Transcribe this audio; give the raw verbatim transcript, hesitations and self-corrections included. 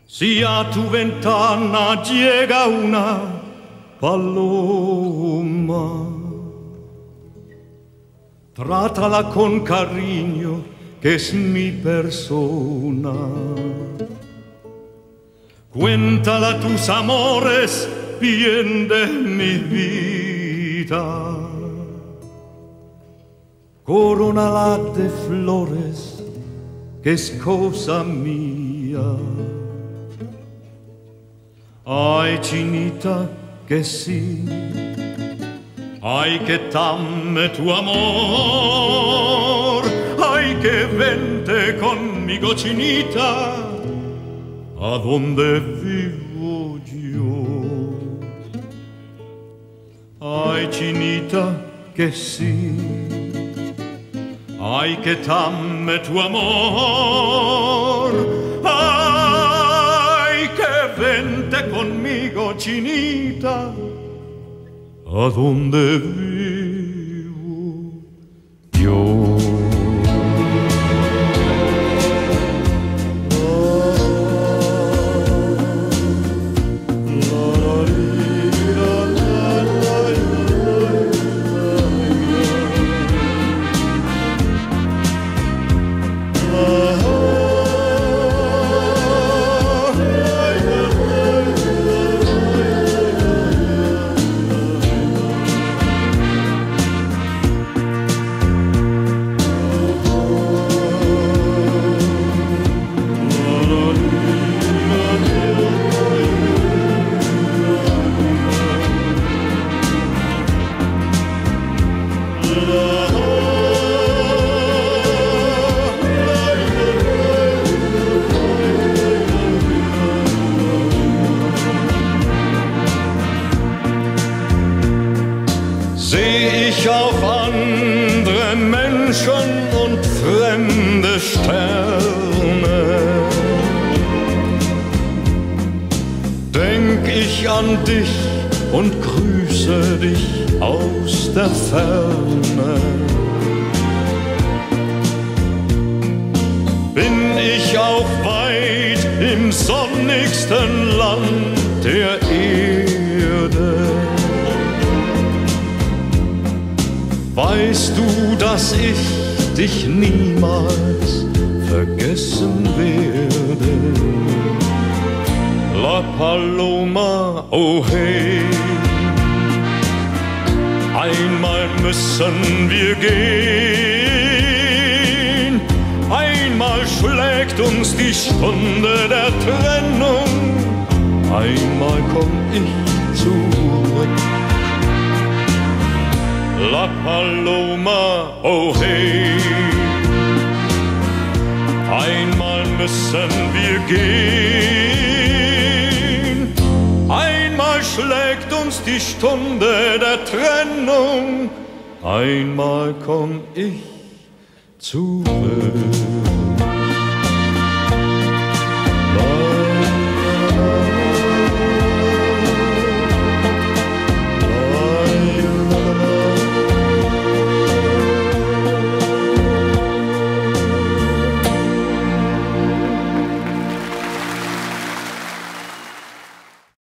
Si a tu ventana llega una paloma, trátala con cariño, que es mi persona. Cuéntala tus amores, bien de mi vida. Corónala de flores, que es cosa mía. Ay, chinita, que sí, ay, que dame tu amor, ay, que vente conmigo, chinita, a donde vivo yo. Ay, chinita, que sí, ay, que dame tu amor, ay, que vente conmigo, chinita, a donde vivo yo. Seh ich auf andere Menschen und fremde Sterne, denk ich an dich und grüße dich aus der Ferne. Bin ich auch weit im sonnigsten Land der Erde, weißt du, dass ich dich niemals vergessen werde. La Paloma, oh hey, einmal müssen wir gehen, einmal schlägt uns die Stunde der Trennung, einmal komm ich zurück. La Paloma, oh hey, einmal müssen wir gehen, einmal schlägt uns die Stunde der Trennung, einmal komm ich zurück.